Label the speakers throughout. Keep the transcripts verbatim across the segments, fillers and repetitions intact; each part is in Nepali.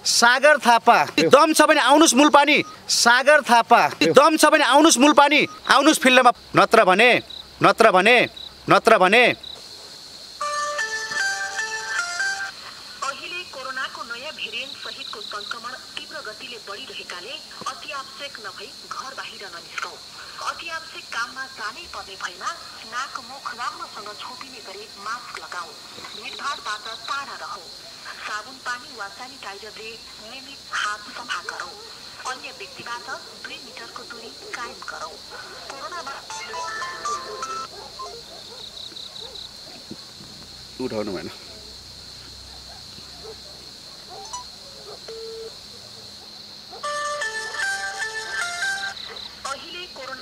Speaker 1: सागर थापा दम छ भने आउनुस् मूलपानी सागर थापा दम छ भने आउनुस् मूलपानी आउनुस् फिल्डमा नत्र भने नत्र भने नत्र भने
Speaker 2: अहिले कोरोनाको नयाँ भेरिएन्ट सहितको संक्रमण तीव्र गतिले बढिरहेकाले अति आवश्यक नभई घर बाहिर ननिस्कौं। अति आवश्यक काममा जानै पर्ने भएमा नाक मुख राम्रोसँग छोपिने गरी मास्क लगाऊ। भिडभाडबाट टाढा रहौ। साबुन पानी वा सेनिटाइजरले नियमित हात सफा गरौ। अन्य व्यक्तिबाट दुई मिटरको दूरी कायम गरौ। कोरोनाबाट
Speaker 1: उठाउनु भएन।
Speaker 2: अहिले कोरोना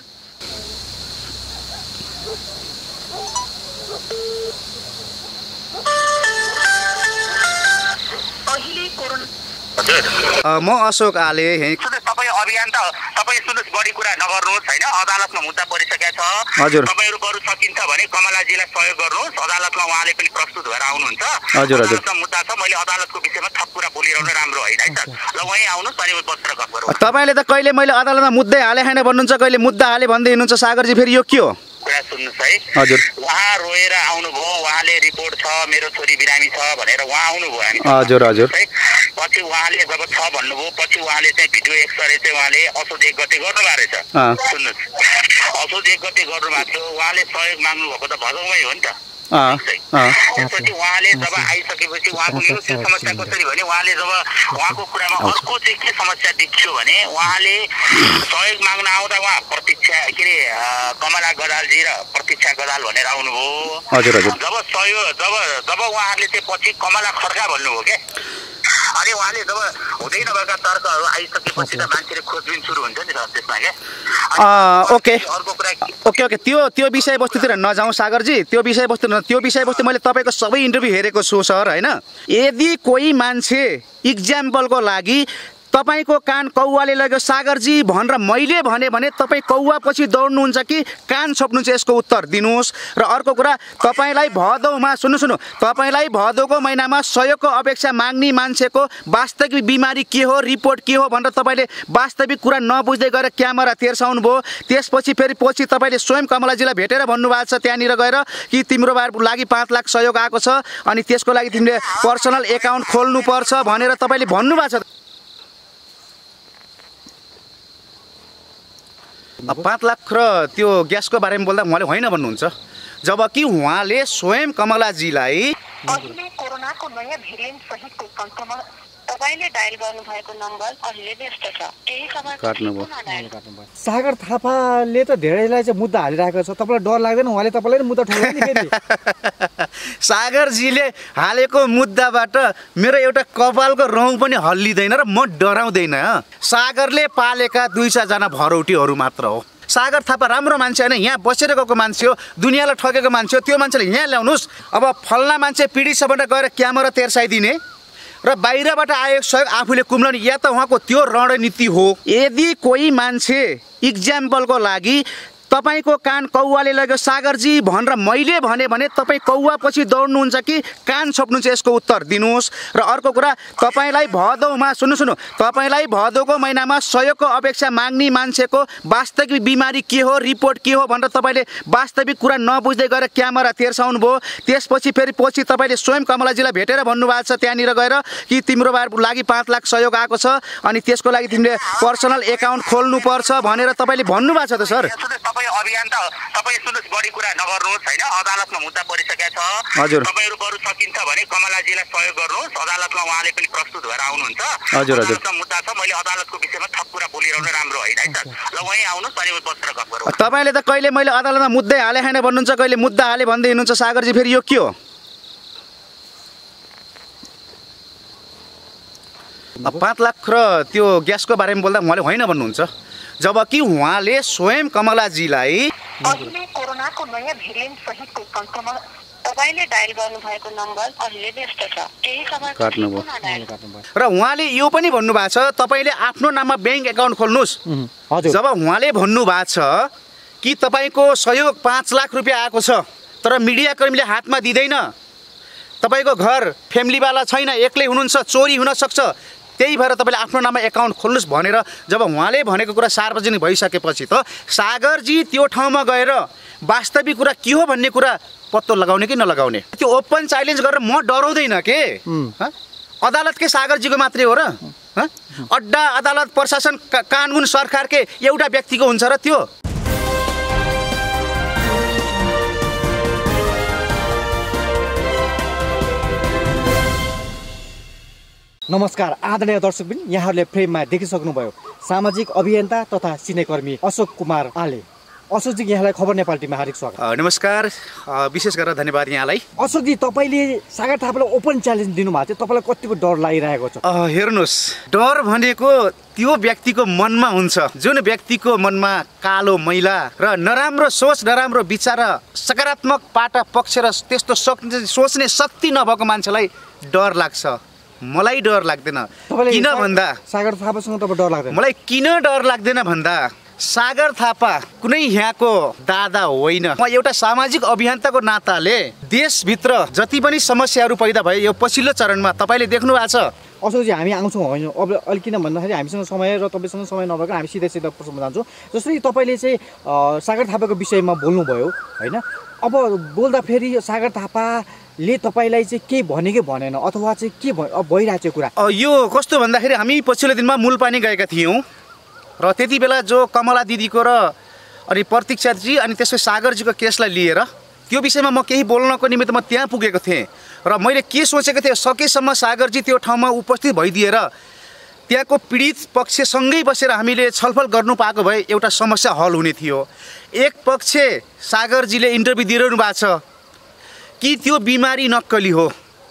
Speaker 2: अहिले कोरोना
Speaker 1: म अशोक आले यही
Speaker 3: तपाईँ अभियान त तपाईँ सुन्नुहोस् बढी कुरा नगर्नुहोस् होइन। अदालतमा मुद्दा परिसकेको छ।
Speaker 1: हजुर
Speaker 3: तपाईँहरू गर्नु सकिन्छ भने कमलाजीलाई सहयोग गर्नुहोस्। अदालतमा उहाँले पनि प्रस्तुत भएर आउनुहुन्छ।
Speaker 1: हजुर हजुर
Speaker 3: अदालतमा मुद्दा छ। मैले अदालतको विषयमा थप कुरा बोलिरहनु राम्रो होइन है सर। ल वहीँ आउनुहोस् अनि बसेर गफ गरौँ।
Speaker 1: तपाईँले त कहिले मैले अदालतमा मुद्दै हाले छैन भन्नुहुन्छ, कहिले मुद्दा हाले भन्दै हुनुहुन्छ। सागरजी फेरि यो के हो?
Speaker 3: कुरा सुन्नुहोस् है।
Speaker 1: हजुर
Speaker 3: उहाँ रोएर आउनुभयो। उहाँले रिपोर्ट छ मेरो छोरी बिरामी छ भनेर उहाँ आउनुभयो हामी।
Speaker 1: हजुर हजुर
Speaker 3: है पछि उहाँले जब छ भन्नुभयो पछि उहाँले चाहिँ भिडियो एक्सरे चाहिँ उहाँले असोज एक गते गर्नुभएको रहेछ। सुन्नुहोस् असोज एक गते गर्नुभएको थियो। उहाँले सहयोग माग्नु भएको त भदौमै हो नि त। त्यसपछि उहाँले जब आइसकेपछि उहाँको यो चाहिँ समस्या कसरी भने उहाँले जब उहाँको कुरामा अर्को चाहिँ के समस्या देखियो भने उहाँले सहयोग माग्न आउँदा उहाँ प्रतीक्षा के अरे कमला गदालजी र प्रतीक्षा गदाल भनेर आउनुभयो।
Speaker 1: हजुर हजुर
Speaker 3: जब सहयोग जब जब उहाँहरूले चाहिँ पछि कमला खड्का भन्नुभयो क्या। अनि उहाँले जब हुँदै नभएका तर्कहरू आइसकेपछि त मान्छेले खोजबिन सुरु हुन्छ नि त त्यसमा क्या।
Speaker 1: ओके
Speaker 3: अर्को कुरा
Speaker 1: ओके ओके त्यो त्यो विषयवस्तुतिर नजाउँ सागरजी। त्यो विषयवस्तु त्यो विषयवस्तु मैले तपाईँको सबै इन्टरभ्यू हेरेको छु सर होइन। यदि कोही मान्छे इक्जाम्पलको लागि तपाईँको कान कौवाले लग्यो सागरजी भनेर मैले भने भने तपाईँ कौवा पछि दौड्नुहुन्छ कि कान छोप्नुहुन्छ? यसको उत्तर दिनुहोस्। र अर्को कुरा तपाईँलाई भदौमा सुन्नु सुन्नु तपाईँलाई भदौको महिनामा सहयोगको अपेक्षा माग्ने मान्छेको वास्तविक बिमारी के हो, रिपोर्ट के हो भनेर तपाईँले वास्तविक कुरा नबुझ्दै गएर क्यामेरा तेर्साउनु भयो। त्यसपछि फेरि पछि तपाईँले स्वयं कमलाजीलाई भेटेर भन्नुभएको छ त्यहाँनिर गएर कि तिम्रो लागि पाँच लाख सहयोग आएको छ अनि त्यसको लागि तिमीले पर्सनल एकाउन्ट खोल्नुपर्छ भनेर तपाईँले भन्नुभएको छ। पाँच लाख र त्यो ग्यासको बारेमा बोल्दा उहाँले होइन भन्नुहुन्छ, जबकि उहाँले स्वयं कमलाजीलाई
Speaker 2: अहिले कोरोनाको नयाँ भेरिएन्ट सहितको संक्रमण तपाईले डायल गर्नुभएको नम्बर अहिले व्यस्त छ। केही समय
Speaker 1: काट्नुभयो।
Speaker 4: सागर थापाले त धेरैलाई चाहिँ मुद्दा हालिरहेको छ। तपाईँलाई डर लाग्दैन उहाँले तपाईँलाई नि मुद्दा ठोक्यो नि फेरि?
Speaker 1: सागरजीले हालेको मुद्दाबाट मेरो एउटा कपालको रौँ पनि हल्लिँदैन र म डराउँदैन। सागरले पालेका दुई चारजना भरौटीहरू मात्र हो। सागर थापा राम्रो मान्छे होइन, यहाँ बसेर गएको मान्छे हो, दुनियाँलाई ठगेको मान्छे हो। त्यो मान्छेले यहाँ ल्याउनुहोस्। अब फल्ना मान्छे पीडित छ भनेर गएर क्यामेरा तेर्साइदिने र बाहिरबाट आएको सहयोग आफूले कुम्लाउने या त उहाँको त्यो रणनीति हो। यदि कोही मान्छे इक्जाम्पलको लागि तपाईँको कान कौवाले लग्यो सागरजी भनेर मैले भने भने तपाईँ कौवा पछि दौड्नुहुन्छ कि कान छोप्नुहुन्छ? यसको उत्तर दिनुहोस्। र अर्को कुरा तपाईँलाई भदौमा सुन्नु सुन्नु तपाईँलाई भदौको महिनामा सहयोगको अपेक्षा माग्ने मान्छेको वास्तविक बिमारी के हो, रिपोर्ट के हो भनेर तपाईँले वास्तविक कुरा नबुझ्दै गएर क्यामेरा तेर्साउनु भयो। त्यसपछि फेरि पछि तपाईँले स्वयं कमलाजीलाई भेटेर भन्नुभएको छ त्यहाँनिर गएर कि तिम्रो लागि पाँच लाख सहयोग आएको छ अनि त्यसको लागि तिमीले पर्सनल एकाउन्ट खोल्नुपर्छ भनेर तपाईँले भन्नुभएको छ त सर।
Speaker 3: अभियान त तपाईँ सुन्नुहोस् बढी कुरा नगर्नुहोस् होइन। अदालतमा मुद्दा परिसकेको छ।
Speaker 1: हजुर
Speaker 3: तपाईँहरू गर्नु सकिन्छ भने कमलाजीलाई सहयोग गर्नुहोस्। अदालतमा उहाँले पनि प्रस्तुत भएर आउनुहुन्छ।
Speaker 1: हजुर हजुर
Speaker 3: मुद्दा छ। मैले अदालतको विषयमा थप कुरा बोलिरहनु राम्रो होइन है सर। ल वहीँ आउनुहोस् अनि बसेर गफ गरौँ।
Speaker 1: तपाईँले त कहिले मैले अदालतमा मुद्दै हाले छैन भन्नुहुन्छ, कहिले मुद्दा हाले भन्दै हुनुहुन्छ। सागरजी फेरि यो के हो? पाँच लाख र त्यो ग्यासको बारेमा बोल्दा उहाँले होइन भन्नुहुन्छ, जबकि उहाँले स्वयं कमलाजीलाई
Speaker 2: अहिले कोरोनाको नयाँ भेरिएन्ट सहितको संक्रमण तपाईले डायल गर्नुभएको नम्बर अहिले व्यस्त छ। केही समय
Speaker 1: काट्नुभयो। र उहाँले यो पनि भन्नुभएको छ तपाईँले आफ्नो नाममा ब्याङ्क एकाउन्ट खोल्नुहोस्। जब उहाँले भन्नुभएको छ कि तपाईँको सहयोग पाँच लाख रुपियाँ आएको छ तर मिडियाकर्मीले हातमा दिँदैन, तपाईँको घर फ्यामिलीवाला छैन, एक्लै हुनुहुन्छ, चोरी हुन सक्छ, त्यही भएर तपाईँले आफ्नो नाममा एकाउन्ट खोल्नुहोस् भनेर जब उहाँले भनेको कुरा सार्वजनिक भइसकेपछि त सागरजी त्यो ठाउँमा गएर वास्तविक कुरा के हो भन्ने कुरा पत्तो लगाउने कि नलगाउने त्यो ओपन च्यालेन्ज गरेर म डराउँदैन के अदालतकै सागरजीको मात्रै हो र अड्डा अदालत प्रशासन कानुन सरकारकै एउटा व्यक्तिको हुन्छ र त्यो
Speaker 4: नमस्कार आदरणीय दर्शकबिन, यहाँहरूले फ्रेममा देखिसक्नुभयो सामाजिक अभियन्ता तथा सिनेकर्मी अशोक कुमार आले। अशोकजी, यहाँलाई खबर नेपाल टिममा हार्दिक स्वागत।
Speaker 1: नमस्कार, विशेष गरेर धन्यवाद यहाँलाई।
Speaker 4: अशोकजी, तपाईँले सागर थापालाई ओपन च्यालेन्ज दिनुभएको थियो, तपाईँलाई कतिको डर लागिरहेको छ?
Speaker 1: हेर्नुहोस्, डर भनेको त्यो व्यक्तिको मनमा हुन्छ जुन व्यक्तिको मनमा कालो मैला र नराम्रो सोच नराम्रो विचार सकारात्मक पाटा पक्ष र त्यस्तो सोच्ने शक्ति नभएको मान्छेलाई डर लाग्छ। मलाई डर लाग्दैन। किन भन्दा
Speaker 4: सागर थापासँग तपाईँ डर लाग्दैन? मलाई
Speaker 1: किन डर लाग्दैन भन्दा सागर थापा कुनै यहाँको दादा होइन। म एउटा सामाजिक अभियन्ताको नाताले देशभित्र जति पनि समस्याहरू पैदा भए यो पछिल्लो चरणमा तपाईँले देख्नु भएको छ।
Speaker 4: अशोकजी, हामी आउँछौँ होइन अब अलिक, किन भन्दाखेरि हामीसँग समय र तपाईँसँग समय नभएको हामी सिधै सिधा प्रश्नमा जान्छौँ। जसरी तपाईँले चाहिँ सागर थापाको विषयमा बोल्नुभयो होइन, अब बोल्दाखेरि सागर थापाले तपाईँलाई चाहिँ केही भनेकै भनेन अथवा चाहिँ के भइरहेको कुरा?
Speaker 1: यो कस्तो भन्दाखेरि हामी पछिल्लो दिनमा मूलपानी गएका थियौँ र त्यति बेला जो कमला दिदीको र अनि प्रतीक्षाजी अनि त्यसपछि सागरजीको केसलाई लिएर त्यो विषयमा म केही बोल्नको निमित्त म त्यहाँ पुगेको थिएँ र मैले के सोचेको थिएँ, सकेसम्म सागरजी त्यो ठाउँमा उपस्थित भइदिएर त्यहाँको पीडित पक्षसँगै बसेर हामीले छलफल गर्नु पाएको भए एउटा समस्या हल हुने थियो। एक पक्ष सागरजीले इन्टरभ्यू दिइरहनु भएको छ कि त्यो बिमारी नक्कली हो,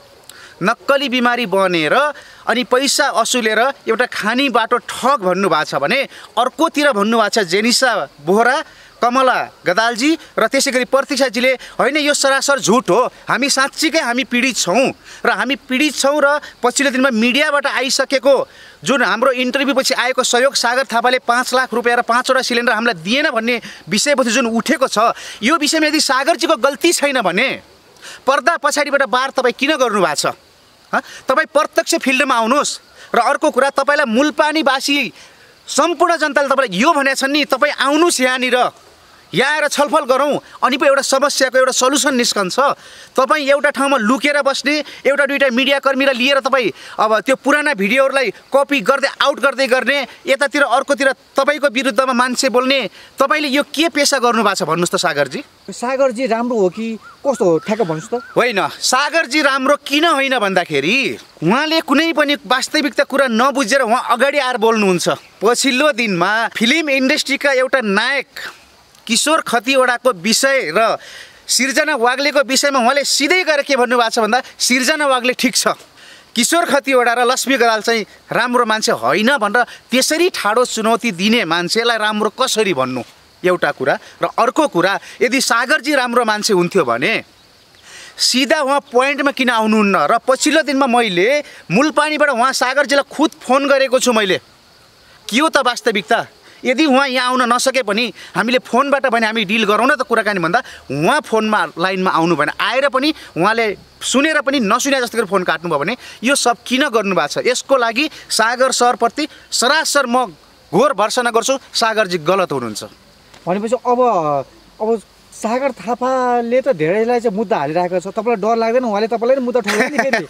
Speaker 1: नक्कली बिमारी बनेर अनि पैसा असुलेर एउटा खानी बाटो ठग भन्नुभएको छ भने अर्कोतिर भन्नुभएको छ जेनिसा बोहरा, कमला गदालजी र त्यसै गरी प्रतीक्षाजीले होइन यो सरासर झुट हो, हामी साँच्चीकै हामी पीडित छौँ र हामी पीडित छौँ र पछिल्लो दिनमा मिडियाबाट आइसकेको जुन हाम्रो इन्टरभ्यू पछि आएको सहयोग सागर थापाले पाँच लाख रुपियाँ र पाँचवटा सिलिन्डर हामीलाई दिएन भन्ने विषयपछि जुन उठेको छ, यो विषयमा यदि सागरजीको गल्ती छैन भने पर्दा पछाडिबाट बार तपाईँ किन गर्नुभएको छ? तपाईँ प्रत्यक्ष फिल्डमा आउनुहोस् र अर्को कुरा तपाईँलाई मूलपानीवासी सम्पूर्ण जनताले तपाईँलाई यो भनेको छन् नि, तपाईँ आउनुहोस् यहाँनिर, यहाँ आएर छलफल गरौँ अनि पो एउटा समस्याको एउटा सल्युसन निस्कन्छ। तपाईँ एउटा ठाउँमा लुकेर बस्ने एउटा दुईवटा मिडियाकर्मीलाई लिएर तपाईँ अब त्यो पुराना भिडियोहरूलाई कपी गर्दै आउट गर्दै गर्ने, यतातिर अर्कोतिर तपाईँको विरुद्धमा मान्छे बोल्ने, तपाईँले यो के पेसा गर्नुभएको छ भन्नुहोस् त सागरजी?
Speaker 4: सागरजी राम्रो हो कि कस्तो हो ठ्याक्क भन्नुहोस् त?
Speaker 1: होइन, सागरजी राम्रो किन होइन भन्दाखेरि उहाँले कुनै पनि वास्तविकता कुरा नबुझेर उहाँ अगाडि आएर बोल्नुहुन्छ। पछिल्लो दिनमा फिल्म इन्डस्ट्रीका एउटा नायक किशोर खतिवडाको विषय र सिर्जना वाग्लेको विषयमा उहाँले सिधै गएर के भन्नुभएको छ भन्दा सिर्जना वाग्ले ठिक छ, किशोर खतिवडा र लक्ष्मी गदाल चाहिँ राम्रो मान्छे होइन भनेर त्यसरी ठाडो चुनौती दिने मान्छेलाई राम्रो कसरी भन्नु, एउटा कुरा। र अर्को कुरा, यदि सागरजी राम्रो मान्छे हुन्थ्यो भने सिधा उहाँ पोइन्टमा किन आउनुहुन्न? र पछिल्लो दिनमा मैले मूलपानीबाट उहाँ सागरजीलाई खुद फोन गरेको छु मैले, के हो त वास्तविकता? यदि उहाँ यहाँ आउन नसके पनि हामीले फोनबाट भने हामी डिल गरौँ न त कुराकानी भन्दा उहाँ फोनमा लाइनमा आउनु भएन, आएर पनि उहाँले सुनेर पनि नसुने जस्तो गरी फोन काट्नुभयो भने यो सब किन गर्नुभएको छ? यसको लागि सागर सरप्रति सरासर म घोर भर्सना गर्छु, सागरजी गलत हुनुहुन्छ।
Speaker 4: भनेपछि अब अब सागर थापाले त धेरैलाई चाहिँ मुद्दा हालिरहेको छ, तपाईँलाई डर लाग्दैन उहाँले तपाईँलाई मुद्दा ठोक्दैन नि फेरि?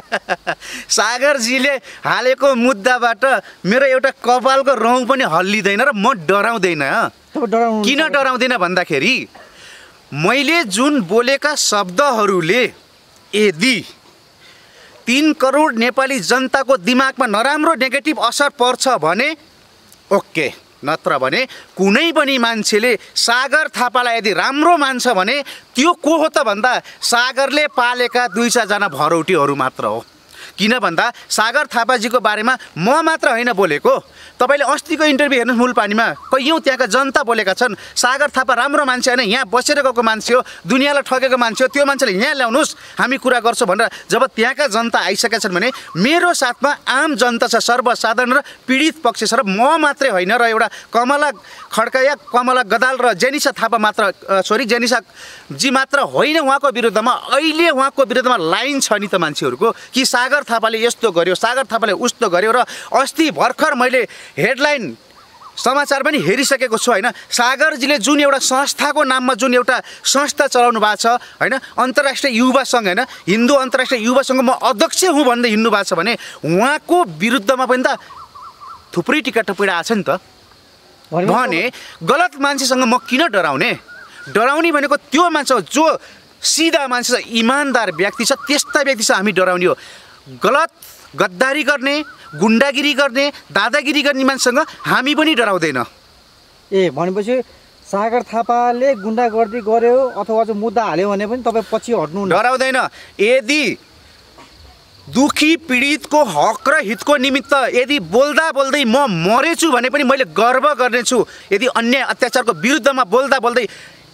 Speaker 1: सागरजीले हालेको मुद्दाबाट मेरो एउटा कपालको रौँ पनि हल्लिँदैन र म डराउँदैन। किन डराउँदैन भन्दाखेरि मैले जुन बोलेका शब्दहरूले यदि तीन करोड नेपाली जनताको दिमागमा नराम्रो नेगेटिभ असर पर्छ भने ओके, नत्र भने कुनै पनि मान्छेले सागर थापालाई यदि राम्रो मान्छ भने त्यो को हो त भन्दा सागरले पालेका दुई चारजना भरौटीहरू मात्र हो। किन भन्दा सागर थापाजीको बारेमा म मात्र होइन बोलेको, तपाईँले अस्तिको इन्टरभ्यू हेर्नुहोस् मूलपानीमा कैयौँ त्यहाँका जनता बोलेका छन्। सागर थापा राम्रो मान्छे होइन, यहाँ बसेर गएको मान्छे हो, दुनियाँलाई ठगेको मान्छे हो, त्यो मान्छेले यहाँ ल्याउनुहोस् हामी कुरा गर्छौँ भनेर जब त्यहाँका जनता आइसकेका छन् भने मेरो साथमा आम जनता छ, सर्वसाधारण र पीडित पक्ष छ। र म मात्रै होइन र एउटा कमला खड्का, कमला गदाल र जेनिसा थापा मात्र सरी जेनिसा जी मात्र होइन उहाँको विरुद्धमा, अहिले उहाँको विरुद्धमा लाइन छ नि त मान्छेहरूको कि सागर सागर थापाले यस्तो गर्यो, सागर थापाले उस्तो गर्यो र अस्ति भर्खर मैले हेडलाइन समाचार पनि हेरिसकेको छु होइन। सागरजीले जुन एउटा संस्थाको नाममा जुन एउटा संस्था चलाउनु भएको छ होइन, अन्तर्राष्ट्रिय युवा सङ्घ होइन, हिन्दू अन्तर्राष्ट्रिय युवा सङ्घ म अध्यक्ष हुँ भन्दै हिँड्नु भएको छ भने उहाँको विरुद्धमा पनि त थुप्रै टिका टपिडा आएको छ नि त। भने गलत मान्छेसँग म किन डराउने? डराउने भनेको त्यो मान्छे हो जो सिधा मान्छे छ, इमान्दार व्यक्ति छ, त्यस्ता व्यक्ति छ हामी डराउने हो। गलत गद्दारी गर्ने, गुन्डागिरी गर्ने, दादागिरी गर्ने मान्छेसँग हामी पनि डराउँदैन।
Speaker 4: ए भनेपछि सागर थापाले गुन्डागर्दी गर्यो अथवा चाहिँ मुद्दा हाल्यो भने पनि तपाईँ पछि हट्नु
Speaker 1: डराउँदैन। यदि दुखी पीडितको हक र हितको निमित्त यदि बोल्दा बोल्दै म मरेछु भने पनि मैले गर्व गर्नेछु। यदि अन्याय अत्याचारको विरुद्धमा बोल्दा बोल्दै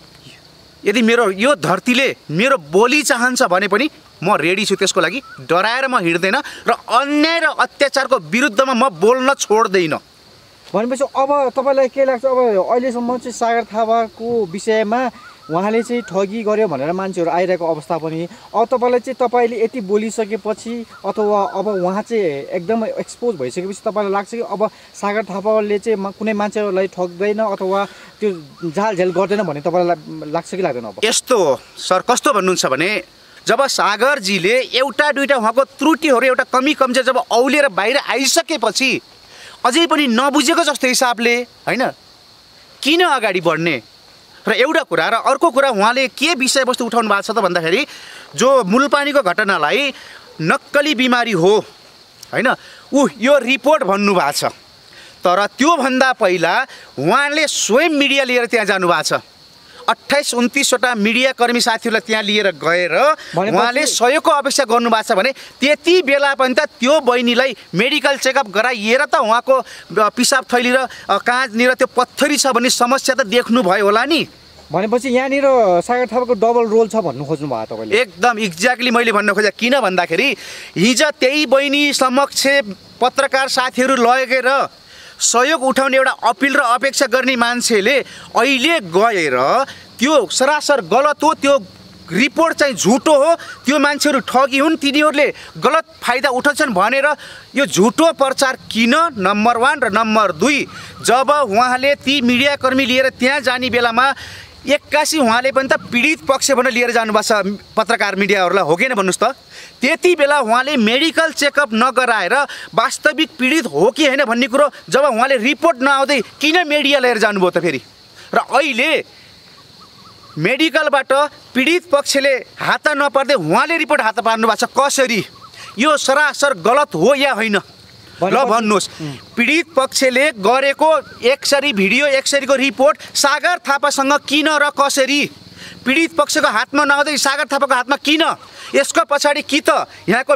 Speaker 1: यदि मेरो यो धरतीले मेरो बोली चाहन्छ भने पनि म रेडी छु त्यसको लागि। डराएर म हिँड्दैन र अन्याय र अत्याचारको विरुद्धमा म बोल्न छोड्दैन।
Speaker 4: भनेपछि अब तपाईँलाई के लाग्छ, अब अहिलेसम्म चाहिँ सागर थापाको विषयमा उहाँले चाहिँ ठगी गर्यो भनेर मान्छेहरू आइरहेको अवस्था पनि, अब तपाईँलाई चाहिँ तपाईँले यति बोलिसकेपछि अथवा अब उहाँ चाहिँ एकदमै एक्सपोज भइसकेपछि तपाईँलाई लाग्छ कि अब सागर थापाले चाहिँ कुनै मान्छेहरूलाई ठग्दैन अथवा त्यो झालझेल गर्दैन भन्ने तपाईँलाई लाग्छ कि लाग्दैन? अब
Speaker 1: यस्तो हो सर, कस्तो भन्नुहुन्छ भने जब सागरजीले एउटा दुईवटा उहाँको त्रुटिहरू एउटा कमी कमजोर जब औलिएर बाहिर आइसकेपछि अझै पनि नबुझेको जस्तो हिसाबले होइन किन अगाडि बढ्ने र एउटा कुरा र अर्को कुरा उहाँले के विषयवस्तु उठाउनु भएको छ त भन्दाखेरि जो मूलपानीको घटनालाई नक्कली बिमारी हो होइन ऊ यो रिपोर्ट भन्नुभएको छ। तर त्योभन्दा पहिला उहाँले स्वयं मिडिया लिएर त्यहाँ जानुभएको छ। अट्ठाइस उन्तिसवटा मिडियाकर्मी साथीहरूलाई त्यहाँ लिएर गएर उहाँले सहयोगको अपेक्षा गर्नुभएको छ भने त्यति बेला पनि त त्यो बहिनीलाई मेडिकल चेकअप गराइएर त उहाँको पिसाब थैली र काँधनिर त्यो पत्थरी छ भन्ने समस्या त देख्नुभयो होला नि।
Speaker 4: भनेपछि यहाँनिर सागर थापाको डबल रोल छ भन्नु खोज्नु भयो तपाईँले?
Speaker 1: एकदम एक्ज्याक्टली मैले भन्न खोजेँ। किन भन्दाखेरि हिजो त्यही बहिनी समक्ष पत्रकार साथीहरू लगेर सहयोग उठाउने एउटा अपिल र अपेक्षा गर्ने मान्छेले अहिले गएर त्यो सरासर गलत हो, त्यो रिपोर्ट चाहिँ झुटो हो, त्यो मान्छेहरू ठगी हुन्, तिनीहरूले गलत फाइदा उठाउँछन् भनेर यो झुटो प्रचार किन? नम्बर वान र नम्बर दुई, जब उहाँले ती मिडियाकर्मी लिएर त्यहाँ जाने बेलामा एक्कासी उहाँले पनि त पीडित पक्षबाट लिएर जानुभएको छ पत्रकार मिडियाहरूलाई, हो किन भन्नुहोस् त? त्यति बेला उहाँले मेडिकल चेकअप नगराएर वास्तविक पीडित हो कि होइन भन्ने कुरो जब उहाँले रिपोर्ट नआउँदै किन मिडिया लिएर जानुभयो त फेरि? र अहिले मेडिकलबाट पीडित पक्षले हात नपर्दै उहाँले रिपोर्ट हात पार्नु भएको छ। कसरी? यो सरासर गलत हो या होइन? ल भन्नुहोस्। पीडित पक्षले गरेको एकसरी भिडियो एकसरीको रिपोर्ट सागर थापासँग किन र कसरी? पीडित पक्षको हातमा नआउँदै सागर थापाको हातमा किन? यसको पछाडि कि त यहाँको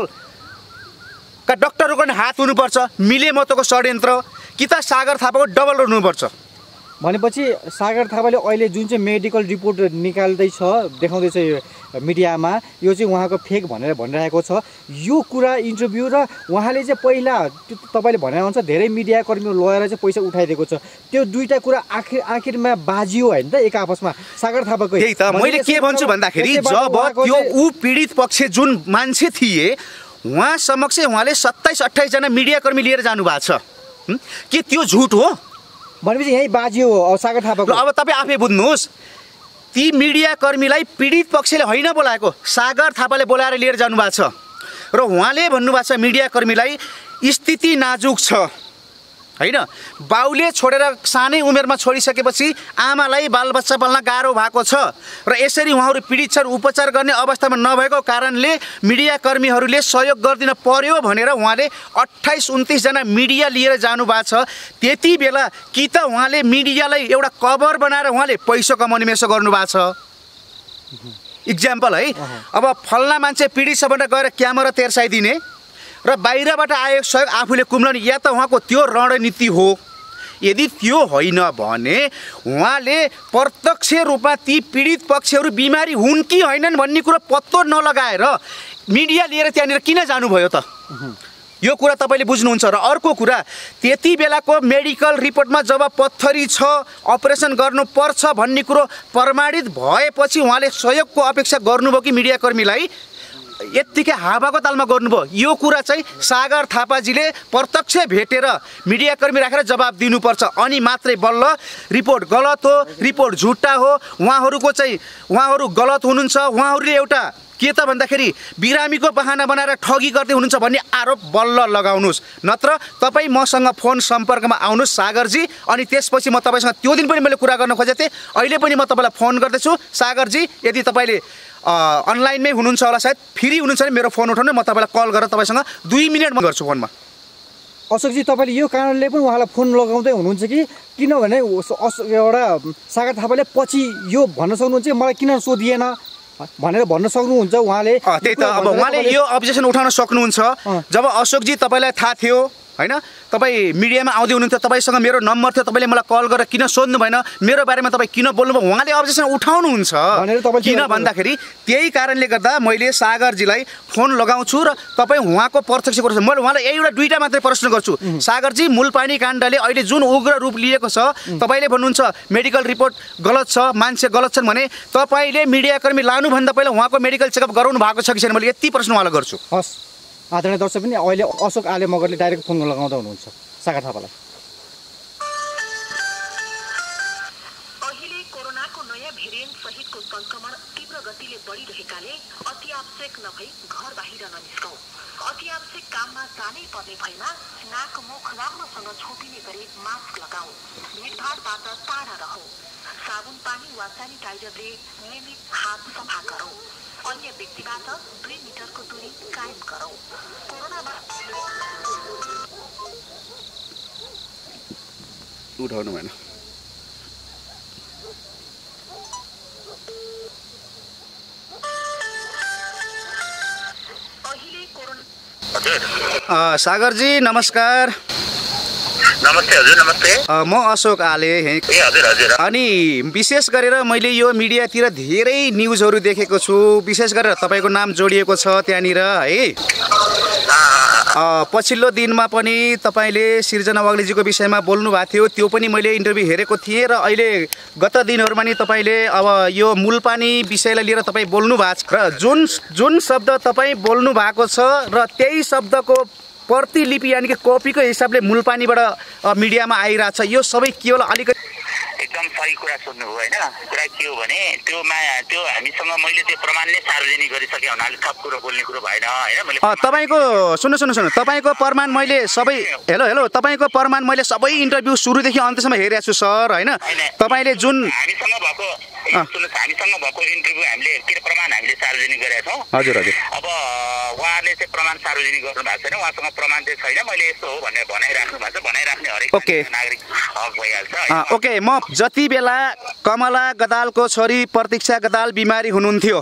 Speaker 1: मेडिकलका डक्टरहरूको हात हुनुपर्छ, मिले मतोको षड्यन्त्र, कि त सागर थापाको डबल हुनुपर्छ।
Speaker 4: भनेपछि सागर थापाले अहिले जुन चाहिँ मेडिकल रिपोर्ट निकाल्दैछ देखाउँदैछ मिडियामा यो चाहिँ उहाँको फेक भनेर भनिरहेको छ। यो कुरा इन्टरभ्यू र उहाँले चाहिँ पहिला तपाईँले भनेअनुसार धेरै मिडियाकर्मीहरू लगेर चाहिँ पैसा उठाइदिएको छ, त्यो दुईवटा कुरा आखिर आखिरमा बाजियो होइन त एक आपसमा सागर थापाको?
Speaker 1: यही त मैले के भन्छु भन्दाखेरि जब त्यो ऊ पीडित पक्ष जुन मान्छे थिए उहाँ समक्ष उहाँले सत्ताइस अट्ठाइसजना मिडियाकर्मी लिएर जानुभएको छ, के त्यो झुट हो?
Speaker 4: भनेपछि यही बाजियो सागर थापाको।
Speaker 1: अब तपाईँ आफै बुझ्नुहोस्, ती मिडियाकर्मीलाई पीडित पक्षले होइन बोलाएको, सागर थापाले बोलाएर लिएर जानुभएको छ र उहाँले भन्नुभएको छ मिडियाकर्मीलाई स्थिति नाजुक छ होइन, बाउले छोडेर सानै उमेरमा छोडिसकेपछि आमालाई बालबच्चा पाल्न गाह्रो भएको छ र यसरी उहाँहरू पीडित छन्, उपचार गर्ने अवस्थामा नभएको कारणले मिडियाकर्मीहरूले सहयोग गरिदिन पर्यो भनेर उहाँले अट्ठाइस उन्तिसजना मिडिया लिएर जानुभएको छ। त्यति बेला कि त उहाँले मिडियालाई एउटा कभर बनाएर उहाँले पैसा कमाउने मेसो गर्नुभएको छ। इक्जाम्पल है, अब फल्ना मान्छे पीडित छ भनेर गएर क्यामेरा तेर्साइदिने र बाहिरबाट आएको सहयोग आफूले कुम्लाउने, या त उहाँको त्यो रणनीति हो। यदि त्यो होइन भने उहाँले प्रत्यक्ष रूपमा ती पीडित पक्षहरू बिमारी हुन् कि होइनन् भन्ने कुरो पत्तो नलगाएर मिडिया लिएर त्यहाँनिर किन जानुभयो त? यो कुरा तपाईँले बुझ्नुहुन्छ। र अर्को कुरा, त्यति बेलाको मेडिकल रिपोर्टमा जब पत्थरी छ अपरेसन गर्नुपर्छ भन्ने कुरो प्रमाणित भएपछि उहाँले सहयोगको अपेक्षा गर्नुभयो कि मिडियाकर्मीलाई? यत्तिकै हावाको तालमा गर्नुभयो। यो कुरा चाहिँ सागर थापाजीले प्रत्यक्ष भेटेर मिडियाकर्मी राखेर जवाब दिनुपर्छ, अनि मात्रै बल्ल रिपोर्ट गलत हो, रिपोर्ट झुट्टा हो, उहाँहरूको चाहिँ उहाँहरू गलत हुनुहुन्छ, उहाँहरूले एउटा के त भन्दाखेरि बिरामीको बहाना बनाएर ठगी गर्दै हुनुहुन्छ भन्ने आरोप बल्ल लगाउनुहोस्, नत्र तपाईँ मसँग फोन सम्पर्कमा आउनुहोस् सागरजी। अनि त्यसपछि म तपाईँसँग त्यो दिन पनि मैले कुरा गर्न खोजेको थिएँ, अहिले पनि म तपाईँलाई फोन गर्दैछु सागरजी। यदि तपाईँले अनलाइनमै हुनुहुन्छ होला, सायद फ्री हुनुहुन्छ भने मेरो फोन उठाउनु, म तपाईँलाई कल गरेर तपाईँसँग दुई मिनट म गर्छु फोनमा।
Speaker 4: अशोकजी तपाईँले यो कारणले पनि उहाँलाई फोन लगाउँदै हुनुहुन्छ कि किनभने एउटा सागर थापाले पछि यो भन्न सक्नुहुन्छ मलाई किन सोधिएन भनेर भन्न सक्नुहुन्छ उहाँले।
Speaker 1: त्यही त, अब उहाँले यो अब्जेक्सन उठाउन सक्नुहुन्छ। जब अशोकजी तपाईँलाई थाहा थियो होइन, तपाईँ मिडियामा आउँदै हुनुहुन्थ्यो, तपाईँसँग मेरो नम्बर थियो, तपाईँले मलाई कल गरेर किन सोध्नु भएन, मेरो बारेमा तपाईँ किन बोल्नुभयो, उहाँले अब्जेक्सन उठाउनुहुन्छ। किन भन्दाखेरि त्यही कारणले गर्दा मैले सागरजीलाई फोन लगाउँछु र तपाईँ उहाँको प्रत्यक्ष गर्छु। मैले उहाँलाई एउटा दुईवटा मात्रै प्रश्न गर्छु, सागरजी मुलपानी काण्डले अहिले जुन उग्र रूप लिएको छ, तपाईँले भन्नुहुन्छ मेडिकल रिपोर्ट गलत छ, मान्छे गलत छन् भने तपाईँले मिडियाकर्मी लानुभन्दा पहिला उहाँको मेडिकल चेकअप गराउनु भएको छ कि छैन, मैले यति प्रश्न उहाँलाई गर्छु।
Speaker 4: हस् आदरणीय दर्शक पनि अहिले अशोक आले मगरले डाइरेक्ट फोन लगाउँदा हुनुहुन्छ सागर थापालाई।
Speaker 2: अहिले कोरोनाको नयाँ भेरिएन्ट सहितको संक्रमण तीव्र गतिले बढिरहेकाले अति आवश्यक नभई घर बाहिर ननिस्कौं। अति आवश्यक काममा जानै पर्ने भएमा नाक मुख राम्रोसँग छोपिने गरी मास्क लगाऊ। भिडभाडबाट टाढा रहौ। साबुन पानी वा सेनिटाइजरले नियमित हात सफा गरौ। अन्य व्यक्तिबाट दुई मिटरको दूरी कायम गरौ। कोरोनामा
Speaker 1: उठाउनु भएन।
Speaker 2: अहिले कोरोना
Speaker 1: सागरजी नमस्कार।
Speaker 3: नमस्ते हजुर। नमस्ते,
Speaker 1: म अशोक आले।
Speaker 3: ए हजुर हजुर।
Speaker 1: अनि विशेष गरेर मैले यो मिडियातिर धेरै न्युजहरू देखेको छु, विशेष गरेर तपाईँको नाम जोडिएको छ त्यहाँनिर है। पछिल्लो दिनमा पनि तपाईँले सिर्जना वाग्लेजीको विषयमा बोल्नु भएको थियो, त्यो पनि मैले इन्टरभ्यू हेरेको थिएँ। र अहिले गत दिनहरूमा नि तपाईँले अब यो मुलपानी विषयलाई लिएर तपाईँ बोल्नु भएको छ, र जुन जुन शब्द तपाईँ बोल्नु भएको छ र त्यही शब्दको प्रतिलिपि यानि कि कपीको हिसाबले मुलपानीबाट मिडियामा आइरहेछ, यो सबै केवल अलिकति
Speaker 3: एकदम सही कुरा सोध्नुभयो होइन। कुरा के हो भने त्योमा त्यो हामीसँग मैले त्यो प्रमाण नै सार्वजनिक गरिसकेँ हुनाले थप कुरो बोल्ने कुरो भएन होइन। मैले
Speaker 1: तपाईँको सुन्नु सुन्नु सुन्नु तपाईँको प्रमाण मैले सबै हेलो हेलो तपाईँको प्रमाण मैले सबै इन्टरभ्यू सुरुदेखि अन्त्यसम्म हेरेको छु सर होइन। तपाईँले जुन
Speaker 3: हामीसँग भएको सुन्नुहोस्, हामीसँग भएको इन्टरभ्यू हामीले के प्रमाण हामीले सार्वजनिक गरेका छौँ।
Speaker 1: हजुर हजुर।
Speaker 3: अब उहाँले चाहिँ प्रमाण सार्वजनिक गर्नु भएको छैन, उहाँसँग प्रमाण चाहिँ छैन। मैले यस्तो हो भनेर भनाइराख्नु भएको छ, भनाइराख्ने हरेक नागरिक हक भइहाल्छ।
Speaker 1: ओके, म जति बेला कमला गदालको छोरी प्रतीक्षा गदाल बिमारी हुनुहुन्थ्यो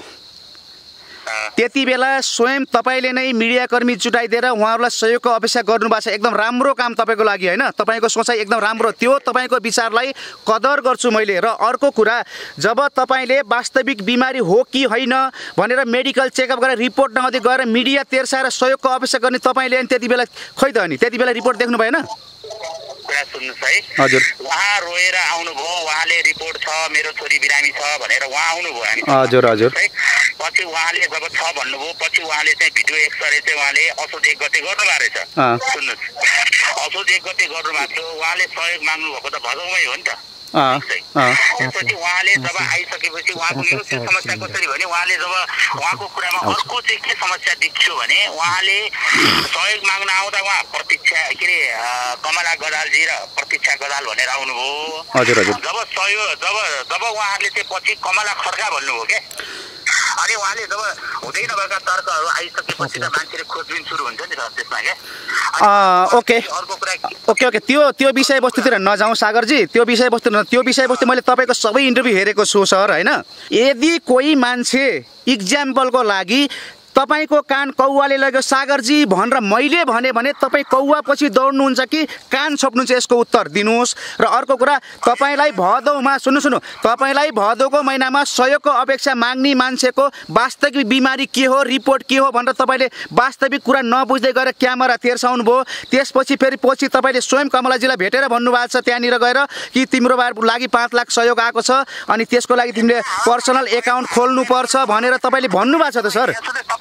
Speaker 1: त्यति बेला स्वयं तपाईँले नै मिडियाकर्मी जुटाइदिएर उहाँहरूलाई सहयोगको अपेक्षा गर्नुभएको छ। एकदम राम्रो काम तपाईँको लागि होइन, तपाईँको सोचाइ एकदम राम्रो, त्यो तपाईँको विचारलाई कदर गर्छु मैले। र अर्को कुरा, जब तपाईँले वास्तविक बिमारी हो कि होइन भनेर मेडिकल चेकअप गरेर रिपोर्ट नआउँदै गएर मिडिया तेर्साएर सहयोगको अपेक्षा गर्ने तपाईँले अनि त्यति बेला खोइ त अनि त्यति बेला रिपोर्ट देख्नु भएन?
Speaker 3: कुरा सुन्नुहोस् है
Speaker 1: हजुर।
Speaker 3: उहाँ रोएर आउनुभयो, उहाँले रिपोर्ट छ मेरो छोरी बिरामी छ भनेर उहाँ आउनुभयो हामी।
Speaker 1: हजुर हजुर।
Speaker 3: पछि उहाँले जब छ भन्नुभयो पछि उहाँले चाहिँ भिडियो एक्सरे चाहिँ उहाँले असोज एक गते गर्नुभएको रहेछ। सुन्नुहोस्, असोज एक गते गर्नुभएको थियो, उहाँले सहयोग माग्नु भएको त भदौमै हो नि त। त्यसपछि उहाँले जब आइसकेपछि उहाँको यो के समस्या कसरी भने उहाँले जब उहाँको कुरामा अर्को चाहिँ के समस्या देखियो भने उहाँले सहयोग माग्न आउँदा उहाँ प्रतीक्षा के अरे कमला गदालजी र प्रतीक्षा गदाल भनेर आउनुभयो। जब सहयोग जब जब उहाँहरूले चाहिँ पछि कमला खड्का भन्नुभयो क्या, अनि उहाँले जब हुँदै नभएका तर्कहरू आइसकेपछि त मान्छेले खोजबिन सुरु हुन्छ नि त त्यसमा क्या।
Speaker 1: ओके ओके ओके त्यो त्यो विषयवस्तुतिर नजाउँ सागरजी, त्यो विषयवस्तु त्यो विषयवस्तु मैले तपाईँको सबै इन्टरभ्यू हेरेको छु सर होइन। यदि कोही मान्छे इक्जाम्पलको लागि तपाईँको कान कौवाले लग्यो सागरजी भनेर मैले भने भने तपाईँ कौवा पछि दौड्नुहुन्छ कि कान छोप्नुहुन्छ, यसको उत्तर दिनुहोस्। र अर्को कुरा, तपाईँलाई भदौमा सुन्नु सुन्नु तपाईँलाई भदौको महिनामा सहयोगको अपेक्षा माग्ने मान्छेको वास्तविक बिमारी के हो, रिपोर्ट के हो भनेर तपाईँले वास्तविक कुरा नबुझ्दै गएर क्यामेरा तेर्साउनु भयो। त्यसपछि फेरि पछि तपाईँले स्वयं कमलाजीलाई भेटेर भन्नुभएको छ त्यहाँनिर गएर कि तिम्रो लागि पाँच लाख सहयोग आएको छ अनि त्यसको लागि तिमीले पर्सनल एकाउन्ट खोल्नुपर्छ भनेर तपाईँले भन्नुभएको छ त सर।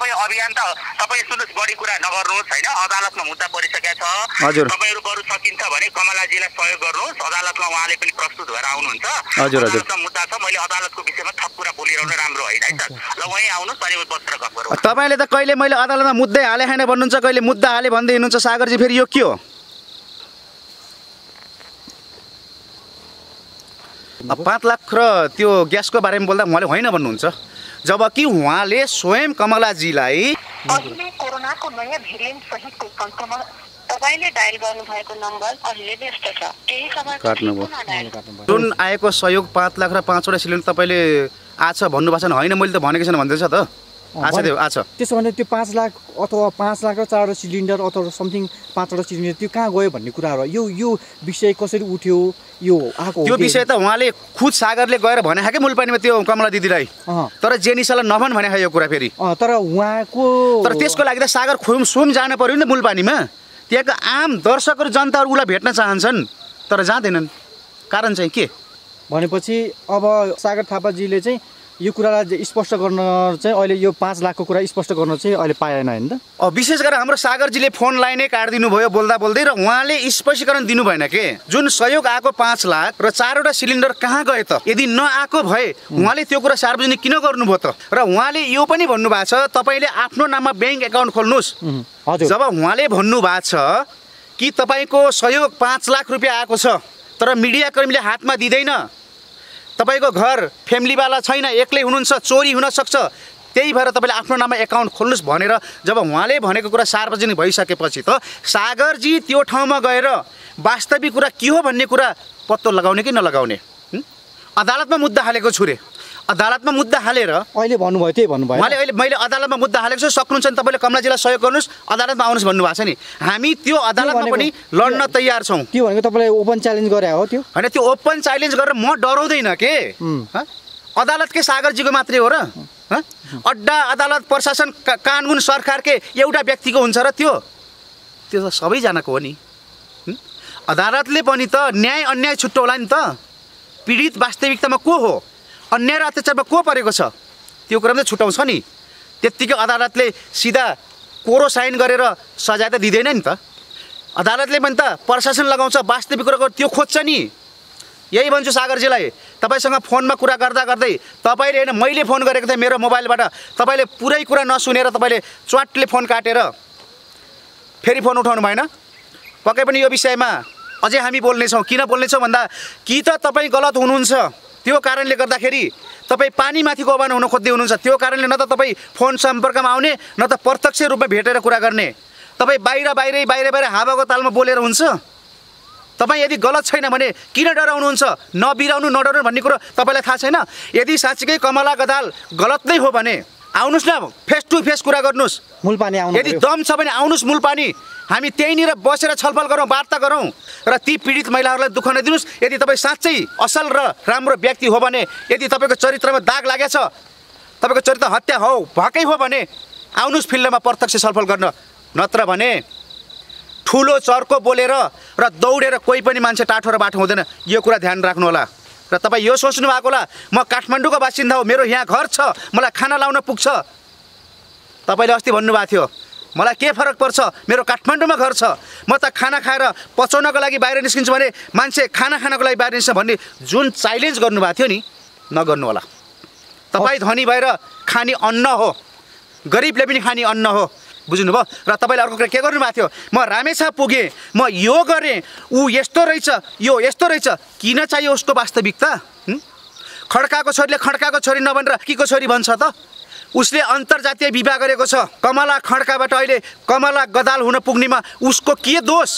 Speaker 3: तपाईँ अभियान त तपाईँ सुन्नुहोस्, बढी कुरा नगर्नुहोस् होइन। अदालतमा मुद्दा परिसकेको छ।
Speaker 1: हजुर।
Speaker 3: तपाईँहरू बरु सकिन्छ भने कमलाजीलाई सहयोग गर्नुहोस्। अदालतमा उहाँले पनि प्रस्तुत भएर आउनुहुन्छ।
Speaker 1: हजुर हजुर।
Speaker 3: अदालतमा मुद्दा छ, मैले अदालतको विषयमा थप कुरा बोलिरहनु राम्रो होइन है सर। ल वहीँ आउनुहोस् अनि बसेर गफ गरौँ।
Speaker 1: तपाईँले त कहिले मैले अदालतमा मुद्दै हाले छैन भन्नुहुन्छ, कहिले मुद्दा हाले भन्दै हुनुहुन्छ सागरजी, फेरि यो के हो? पाँच लाख र त्यो ग्यासको बारेमा बोल्दा उहाँले होइन भन्नुहुन्छ, जबकि उहाँले स्वयं कमलाजीलाई
Speaker 2: अहिले कोरोनाको नयाँ भेरिएन्ट सहितको सङ्क्रमण तपाईँले डायल गर्नुभएको नम्बर अहिले व्यस्त छ, केही समय
Speaker 1: जुन आएको सहयोग पाँच लाख र पाँचवटा सिलिन्डर तपाईँले आछ भन्नुभएको छैन? होइन मैले त भनेको छैन भन्दैछ त। आछ त्यो आछ।
Speaker 4: त्यसो भने त्यो पाँच लाख अथवा पाँच लाख र चारवटा सिलिन्डर अथवा समथिङ पाँचवटा सिलिन्डर त्यो कहाँ गयो भन्ने कुराहरू यो यो विषय कसरी उठ्यो यो आएको?
Speaker 1: त्यो विषय त उहाँले खुद सागरले गएर भने खाएकै मूलपानीमा त्यो कमला दिदीलाई, तर जेनिसालाई नभन भने यो कुरा फेरि।
Speaker 4: तर उहाँको
Speaker 1: तर त्यसको लागि त सागर खोम सोम जानु पर्यो नि त मूलपानीमा। त्यहाँको आम दर्शकहरू जनताहरू उसलाई भेट्न चाहन्छन् तर जाँदैनन्। कारण चाहिँ के
Speaker 4: भनेपछि अब सागर थापाजीले चाहिँ यो कुरालाई स्पष्ट गर्न चाहिँ अहिले यो पाँच लाखको कुरा स्पष्ट गर्न चाहिँ अहिले पाएन होइन त?
Speaker 1: अब विशेष गरेर हाम्रो सागरजीले फोन लाइनै काटिदिनु भयो बोल्दा बोल्दै, र उहाँले स्पष्टीकरण दिनु भएन के जुन सहयोग आएको पाँच लाख र चारवटा सिलिन्डर कहाँ गए त? यदि नआएको भए उहाँले त्यो कुरा सार्वजनिक किन गर्नुभयो त? र उहाँले यो पनि भन्नुभएको छ तपाईँले आफ्नो नाममा ब्याङ्क एकाउन्ट खोल्नुहोस्। जब उहाँले भन्नुभएको छ कि तपाईँको सहयोग पाँच लाख रुपियाँ आएको छ तर मिडियाकर्मीले हातमा दिँदैन, तपाईँको घर फ्यामिलीवाला छैन, एक्लै हुनुहुन्छ, चोरी हुनसक्छ, त्यही भएर तपाईँले आफ्नो नाममा एकाउन्ट खोल्नुहोस् भनेर जब उहाँले भनेको कुरा सार्वजनिक भइसकेपछि त सागरजी त्यो ठाउँमा गएर वास्तविक कुरा के हो भन्ने कुरा पत्तो लगाउने कि नलगाउने? अदालतमा मुद्दा हालेको छु रे, अदालतमा मुद्दा हालेर
Speaker 4: अहिले भन्नुभयो त्यही भन्नुभयो
Speaker 1: उहाँले। अहिले मैले अदालतमा मुद्दा हालेको छु, सक्नुहुन्छ नि तपाईँले कमलाजीलाई सहयोग गर्नुहोस्, अदालतमा आउनुहोस् भन्नुभएको छ नि। हामी त्यो अदालतमा पनि लड्न तयार छौँ।
Speaker 4: त्यो भनेको तपाईँले ओपन च्यालेन्ज गरे हो? त्यो
Speaker 1: होइन, त्यो ओपन च्यालेन्ज गरेर म डराउँदैन के। अदालतकै सागरजीको मात्रै हो र? अड्डा अदालत प्रशासन कानुन सरकार के एउटा व्यक्तिको हुन्छ र? त्यो त्यो त सबैजनाको हो नि। अदालतले पनि त न्याय अन्याय छुट्याउला नि त। पीडित वास्तविकतामा को हो, अन्याय र अत्याचारमा को परेको छ, त्यो कुरा चाहिँ छुट्याउँछ नि। त्यत्तिकै अदालतले सिधा कोरो साइन गरेर सजाय त दिँदैन नि त। अदालतले पनि त प्रशासन लगाउँछ, वास्तविक कुराको त्यो खोज्छ नि। यही भन्छु सागरजीलाई, तपाईँसँग फोनमा कुरा गर्दा गर्दै तपाईँले होइन मैले फोन गरेको थिएँ मेरो मोबाइलबाट, तपाईँले पुरै कुरा नसुनेर तपाईँले च्वाटले फोन काटेर फेरि फोन उठाउनु भएन। पक्कै पनि यो विषयमा अझै हामी बोल्नेछौँ। किन बोल्नेछौँ भन्दा कि त तपाईँ गलत हुनुहुन्छ, त्यो कारणले गर्दाखेरि तपाईँ पानीमाथिको अभान हुन खोज्दै हुनुहुन्छ, त्यो कारणले न त तपाईँ फोन सम्पर्कमा आउने न त प्रत्यक्ष रूपमा भेटेर कुरा गर्ने। तपाईँ बाहिर बाहिरै बाहिर बाहिर हावाको तालमा बोलेर हुन्छ। तपाईँ यदि गलत छैन भने किन डराउनुहुन्छ? नबिराउनु नडराउनु भन्ने कुरो तपाईँलाई थाहा छैन? यदि साँच्चीकै कमला गदाल गलत नै हो भने आउनुहोस् न, फेस टु फेस कुरा गर्नुहोस्।
Speaker 4: मूलपानी आउनु,
Speaker 1: यदि दम छ भने आउनुहोस् मूलपानी, हामी त्यहीँनिर बसेर छलफल गरौँ, वार्ता गरौँ र ती पीडित महिलाहरूलाई दुःख नदिनुहोस्। यदि तपाईँ साँच्चै असल र राम्रो व्यक्ति हो भने, यदि तपाईँको चरित्रमा दाग लागेको छ, तपाईँको चरित्र हत्या हो भएकै हो भने आउनुहोस् फिल्डमा प्रत्यक्ष छलफल गर्न। नत्र भने ठुलो चर्को बोलेर र दौडेर कोही पनि मान्छे टाठो र बाठो हुँदैन। यो कुरा ध्यान राख्नु होला। र तपाईँ यो सोच्नु भएको होला म काठमाडौँको बासिन्दा हो, मेरो यहाँ घर छ, मलाई खाना लाउन पुग्छ। तपाईँले अस्ति भन्नुभएको थियो मलाई के फरक पर्छ, मेरो काठमाडौँमा घर छ, म त खाना खाएर पचाउनको लागि बाहिर निस्किन्छु भने मान्छे खाना खानको लागि बाहिर निस्किन्छ भन्ने जुन च्यालेन्ज गर्नुभएको थियो नि, नगर्नु होला। तपाईँ धनी भएर खाने अन्न हो, गरिबले पनि खाने अन्न हो, बुझ्नुभयो? र तपाईँले अर्को कुरा के गर्नुभएको थियो, म रामेछाप पुगेँ, म यो गरेँ, ऊ यस्तो रहेछ, यो यस्तो रहेछ। किन चाहियो उसको वास्तविकता? खड्काको छोरीले खड्काको छोरी नभनेर केको छोरी भन्छ त? उसले अन्तर्जातीय विवाह गरेको छ। कमला खड्काबाट अहिले कमला गदाल हुन पुग्नेमा उसको के दोष?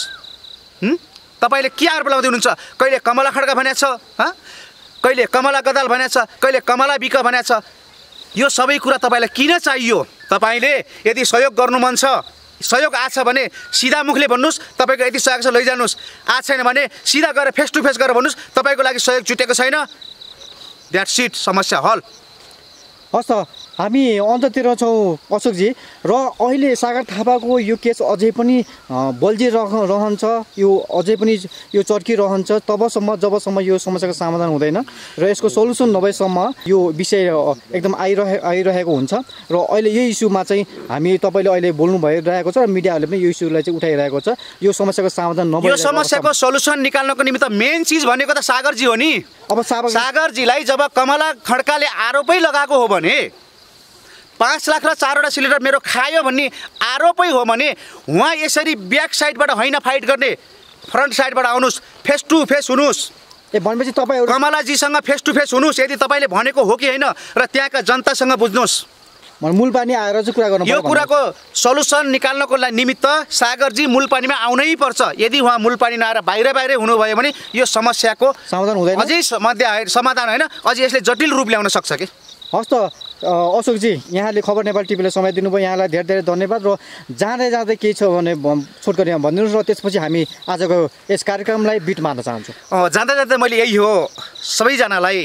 Speaker 1: तपाईँले के आरोप लगाउँदै हुनुहुन्छ? कहिले कमला खड्का भनेको छ, कहिले कमला गदाल भनेको छ, कहिले कमला बिक भनेको छ। यो सबै कुरा तपाईँलाई किन चाहियो? तपाईँले यदि सहयोग गर्नु मन छ, सहयोग आछ भने सिधा मुखले भन्नुहोस्, तपाईँको यदि सहयोग छ लैजानुहोस्, आएको छैन भने सिधा गएर फेस टु फेस गरेर भन्नुहोस् तपाईँको लागि सहयोग जुटेको छैन। द्याट्स इट, समस्या हल।
Speaker 4: हस् त हामी अन्ततिर छौँ अशोकजी र अहिले सागर थापाको यो केस अझै पनि बल्झिरह रहन्छ यो अझै पनि यो चर्किरहन्छ तबसम्म जबसम्म यो समस्याको समाधान हुँदैन र यसको सल्युसन नभएसम्म यो विषय एकदम आइरहे आइरहेको हुन्छ र अहिले यो इस्युमा चाहिँ हामी तपाईँले अहिले बोल्नु भइरहेको छ र मिडियाहरूले पनि यो इस्युलाई चाहिँ उठाइरहेको छ यो समस्याको समाधान नभए
Speaker 1: यो समस्याको सल्युसन निकाल्नको निमित्त मेन चिज भनेको त सागरजी हो नि।
Speaker 4: अब सागर
Speaker 1: सागरजीलाई जब कमला खड्काले आरोपै लगाएको हो भने पाँच लाख र चारवटा सिलिन्डर मेरो खायो भन्ने आरोपै हो भने उहाँ यसरी ब्याक साइडबाट होइन फाइट गर्ने फ्रन्ट साइडबाट आउनुहोस् फेस टु फेस हुनुहोस्।
Speaker 4: ए भनेपछि तपाईँ
Speaker 1: कमलाजीसँग फेस टु फेस हुनुहोस् यदि तपाईँले भनेको हो कि होइन र त्यहाँका जनतासँग बुझ्नुहोस्।
Speaker 4: मूलपानी आएर चाहिँ कुरा गर्नु
Speaker 1: यो कुराको सल्युसन निकाल्नको लागि निमित्त सागरजी मूलपानीमा आउनै पर्छ। यदि उहाँ मूलपानी नआएर बाहिर बाहिरै हुनुभयो भने यो समस्याको
Speaker 4: समाधान हुँदैन
Speaker 1: अझै समाधान होइन अझै यसले जटिल रूप ल्याउन सक्छ कि।
Speaker 4: हस् त अशोकजी यहाँले खबर नेपाल टिभीलाई समय दिनुभयो यहाँलाई धेरै धेरै धन्यवाद र जाँदै जाँदै केही छ भने छोटकरीमा भनिदिनुहोस् र त्यसपछि हामी आजको यस कार्यक्रमलाई बिट मार्न चाहन्छौँ।
Speaker 1: जाँदा जाँदै मैले यही हो सबैजनालाई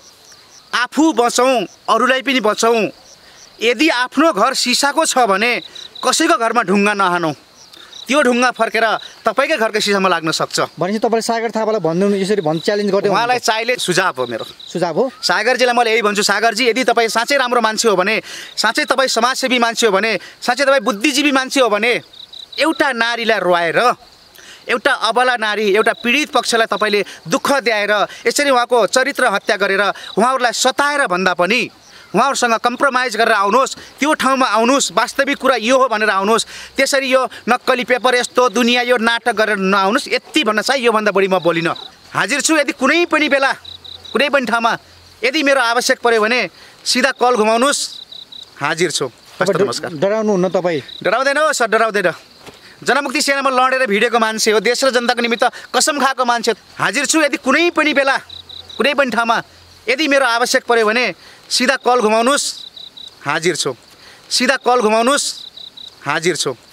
Speaker 1: आफू बचौँ अरूलाई पनि बचौँ। यदि आफ्नो घर सिसाको छ भने कसैको घरमा ढुङ्गा नहानौँ त्यो ढुङ्गा फर्केर तपाईँकै घरको सिसामा लाग्न सक्छ।
Speaker 4: भनेपछि तपाईँले सागर थापालाई भन्नु यसरी भन् च्यालेन्ज गर्दै
Speaker 1: उहाँलाई चाहिने सुझाव हो मेरो
Speaker 4: सुझाव हो
Speaker 1: सागरजीलाई मैले यही भन्छु सागरजी यदि तपाईँ साँच्चै राम्रो मान्छे हो भने साँच्चै तपाईँ समाजसेवी मान्छे हो भने साँच्चै तपाईँ बुद्धिजीवी मान्छे हो भने एउटा नारीलाई रुवाएर एउटा अबला नारी एउटा पीडित पक्षलाई तपाईँले दुःख द्याएर यसरी उहाँको चरित्र हत्या गरेर उहाँहरूलाई सताएर भन्दा पनि उहाँहरूसँग कम्प्रोमाइज गरेर आउनुहोस् त्यो ठाउँमा आउनुहोस् वास्तविक कुरा यो हो भनेर आउनुहोस्। त्यसरी यो नक्कली पेपर यस्तो दुनियाँ यो नाटक गरेर नआउनुहोस्। यति भन्न चाहिँ योभन्दा बढी म बोलिनँ। हाजिर छु यदि कुनै पनि बेला कुनै पनि ठाउँमा यदि मेरो आवश्यक पऱ्यो भने सिधा कल घुमाउनुहोस् हाजिर छु। नमस्कार।
Speaker 4: डराउनुहुन्न तपाईँ?
Speaker 1: डराउँदैन हो सर डराउँदैन। जनमुक्ति सेनामा लडेर भिडेको मान्छे हो देश र जनताको निमित्त कसम खाएको मान्छे हाजिर छु। यदि कुनै पनि बेला कुनै पनि ठाउँमा यदि मेरो आवश्यक पऱ्यो भने सिधा कल घुमाउनुहोस् हाजिर छु। सिधा कल घुमाउनुहोस् हाजिर छु।